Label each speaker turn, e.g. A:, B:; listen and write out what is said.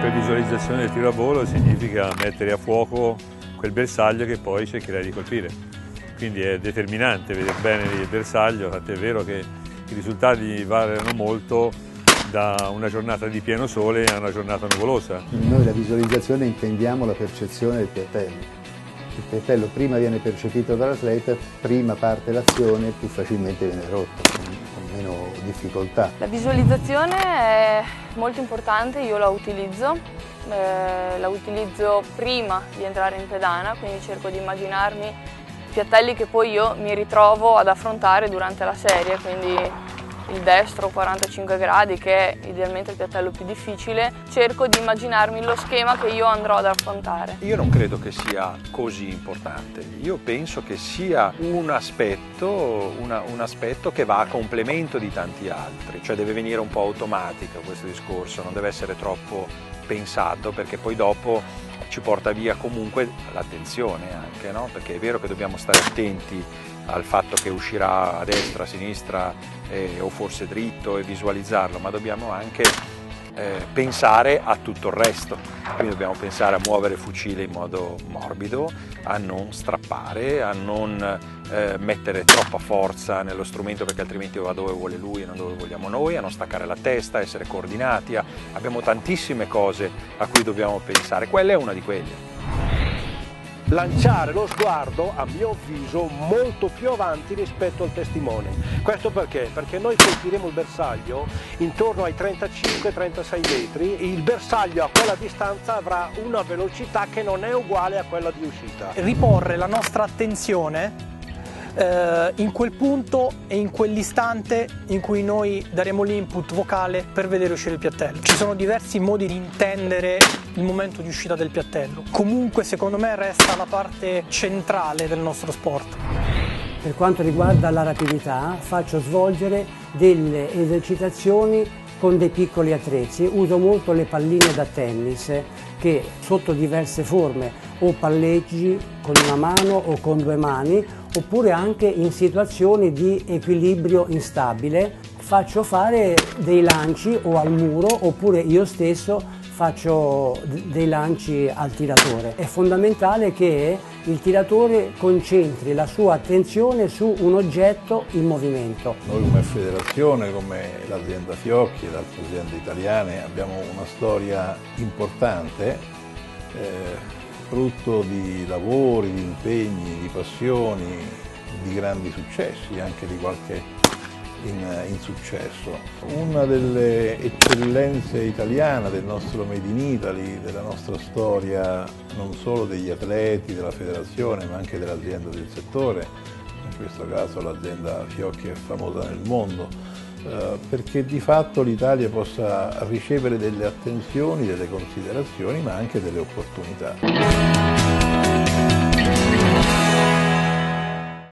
A: Fare visualizzazione del tiro a volo significa mettere a fuoco quel bersaglio che poi cercherai di colpire. Quindi è determinante vedere bene il bersaglio, tant'è vero che i risultati variano molto da una giornata di pieno sole a una giornata nuvolosa.
B: Noi la visualizzazione intendiamo la percezione del piattello. Il piattello prima viene percepito dall'atleta, prima parte l'azione, più facilmente viene rotto, con meno difficoltà.
C: La visualizzazione è molto importante, io la utilizzo prima di entrare in pedana, quindi cerco di immaginarmi piattelli che poi io mi ritrovo ad affrontare durante la serie, quindi il destro 45 gradi, che è idealmente il piattello più difficile, cerco di immaginarmi lo schema che io andrò ad affrontare.
D: Io non credo che sia così importante, io penso che sia un aspetto che va a complemento di tanti altri, cioè deve venire un po' automatico questo discorso, non deve essere troppo pensato, perché poi dopo ci porta via comunque l'attenzione anche, no? Perché è vero che dobbiamo stare attenti al fatto che uscirà a destra, a sinistra o forse dritto e visualizzarlo, ma dobbiamo anche pensare a tutto il resto, quindi dobbiamo pensare a muovere il fucile in modo morbido, a non strappare, a non mettere troppa forza nello strumento perché altrimenti va dove vuole lui e non dove vogliamo noi, a non staccare la testa, a essere coordinati, abbiamo tantissime cose a cui dobbiamo pensare, quella è una di quelle.
E: Lanciare lo sguardo, a mio avviso, molto più avanti rispetto al testimone. Questo perché? Perché noi colpiremo il bersaglio intorno ai 35-36 metri, il bersaglio a quella distanza avrà una velocità che non è uguale a quella di uscita.
F: Riporre la nostra attenzione in quel punto e in quell'istante in cui noi daremo l'input vocale per vedere uscire il piattello. Ci sono diversi modi di intendere il momento di uscita del piattello. Comunque secondo me resta la parte centrale del nostro sport.
G: Per quanto riguarda la rapidità, faccio svolgere delle esercitazioni con dei piccoli attrezzi. Uso molto le palline da tennis che sotto diverse forme o palleggi con una mano o con due mani, oppure anche in situazioni di equilibrio instabile. Faccio fare dei lanci o al muro oppure io stesso faccio dei lanci al tiratore. È fondamentale che il tiratore concentri la sua attenzione su un oggetto in movimento.
H: Noi come federazione, come l'azienda Fiocchi e le altre aziende italiane abbiamo una storia importante, frutto di lavori, di impegni, di passioni, di grandi successi, anche di qualche insuccesso. Una delle eccellenze italiane del nostro Made in Italy, della nostra storia, non solo degli atleti, della federazione, ma anche dell'azienda del settore, in questo caso l'azienda Fiocchi è famosa nel mondo, perché di fatto l'Italia possa ricevere delle attenzioni, delle considerazioni, ma anche delle opportunità.